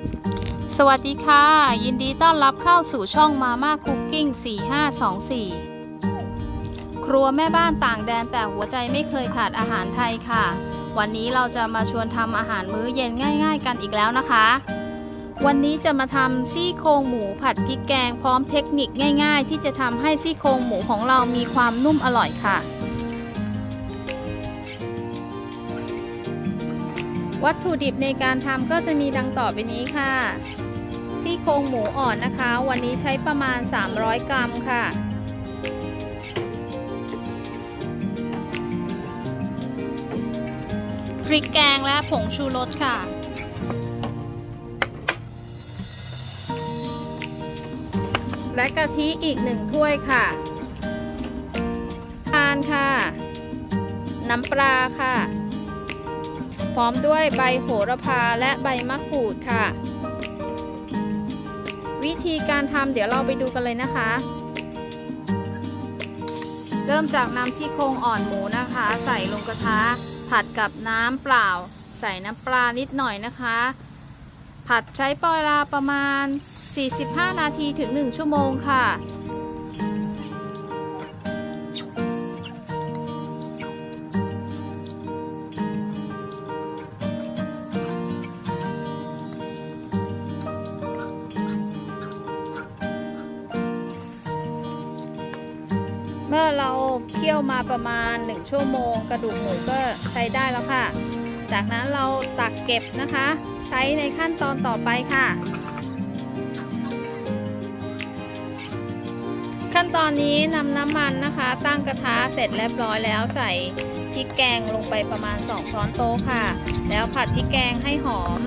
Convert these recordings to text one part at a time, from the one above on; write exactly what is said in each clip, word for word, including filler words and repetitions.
สวัสดีค่ะยินดีต้อนรับเข้าสู่ช่องมาม่าคุกกิ้งสี่ห้าสองสี่ครัวแม่บ้านต่างแดนแต่หัวใจไม่เคยขาดอาหารไทยค่ะวันนี้เราจะมาชวนทำอาหารมื้อเย็นง่ายๆกันอีกแล้วนะคะวันนี้จะมาทำซี่โครงหมูผัดพริกแกงพร้อมเทคนิคง่ายๆที่จะทำให้ซี่โครงหมูของเรามีความนุ่มอร่อยค่ะวัตถุดิบในการทำก็จะมีดังต่อไปนี้ค่ะซี่โครงหมูอ่อนนะคะวันนี้ใช้ประมาณสามร้อยกรัมค่ะพริกแกงและผงชูรสค่ะและกะทิอีกหนึ่งถ้วยค่ะทานค่ะน้ำปลาค่ะพร้อมด้วยใบโหระพาและใบมะกรูดค่ะวิธีการทำเดี๋ยวเราไปดูกันเลยนะคะเริ่มจากนำซี่โครงอ่อนหมูนะคะใส่ลงกระทะผัดกับน้ำเปล่าใส่น้ำปลานิดหน่อยนะคะผัดใช้เวลาประมาณสี่สิบห้านาทีถึงหนึ่งชั่วโมงค่ะเมื่อเราเคี่ยวมาประมาณหนึ่งชั่วโมงกระดูกหมูก็ใช้ได้แล้วค่ะจากนั้นเราตักเก็บนะคะใช้ในขั้นตอนต่อไปค่ะขั้นตอนนี้นำน้ำมันนะคะตั้งกระทะเสร็จเรียบร้อยแล้วใส่พริกแกงลงไปประมาณสองช้อนโต๊ะค่ะแล้วผัดพริกแกงให้หอม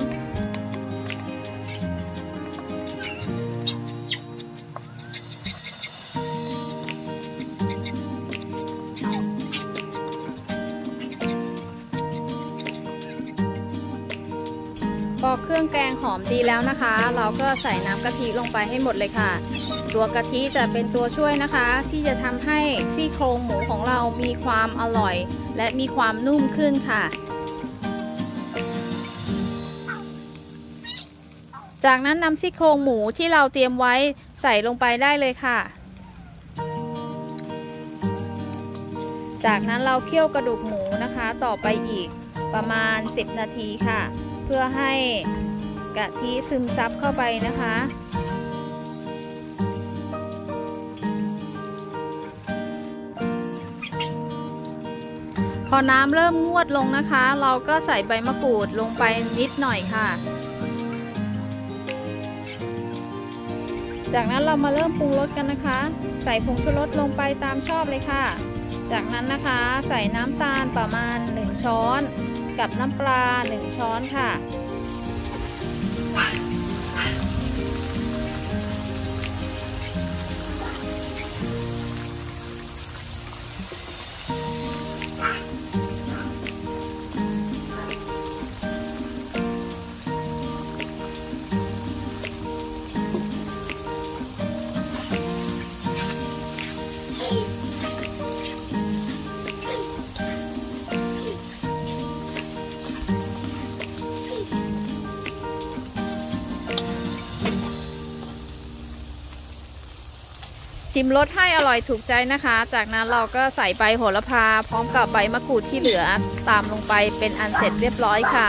พอเครื่องแกงหอมดีแล้วนะคะเราก็ใส่น้ำกะทิลงไปให้หมดเลยค่ะตัวกะทิจะเป็นตัวช่วยนะคะที่จะทำให้ซี่โครงหมูของเรามีความอร่อยและมีความนุ่มขึ้นค่ะจากนั้นนำซี่โครงหมูที่เราเตรียมไว้ใส่ลงไปได้เลยค่ะจากนั้นเราเคี่ยวกระดูกหมูนะคะต่อไปอีกประมาณสิบนาทีค่ะเพื่อให้กะทิซึมซับเข้าไปนะคะพอน้ำเริ่มงวดลงนะคะเราก็ใส่ใบมะกรูดลงไปนิดหน่อยค่ะจากนั้นเรามาเริ่มปรุงรสกันนะคะใส่ผงชูรสลงไปตามชอบเลยค่ะจากนั้นนะคะใส่น้ำตาลประมาณหนึ่งช้อนกับน้ำปลาหนึ่งช้อนค่ะชิมรสให้อร่อยถูกใจนะคะจากนั้นเราก็ใส่ใบโหระพาพร้อมกับใบมะกรูดที่เหลือตามลงไปเป็นอันเสร็จเรียบร้อยค่ะ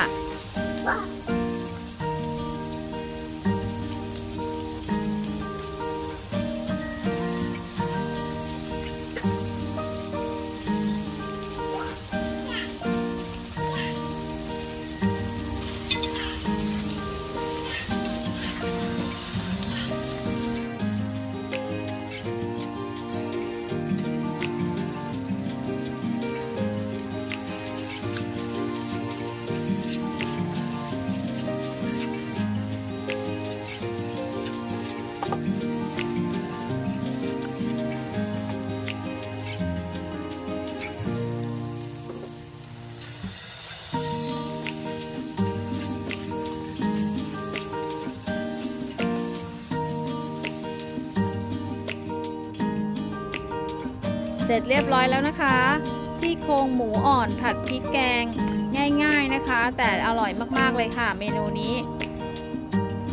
เสร็จเรียบร้อยแล้วนะคะซี่โครงหมูอ่อนผัดพริกแกงง่ายๆนะคะแต่อร่อยมากๆเลยค่ะเมนูนี้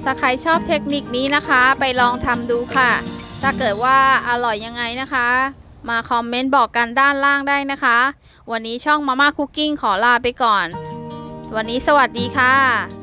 ถ้าใครชอบเทคนิคนี้นะคะไปลองทำดูค่ะถ้าเกิดว่าอร่อยยังไงนะคะมาคอมเมนต์บอกกันด้านล่างได้นะคะวันนี้ช่องมาม่าคุกกิ้งขอลาไปก่อนวันนี้สวัสดีค่ะ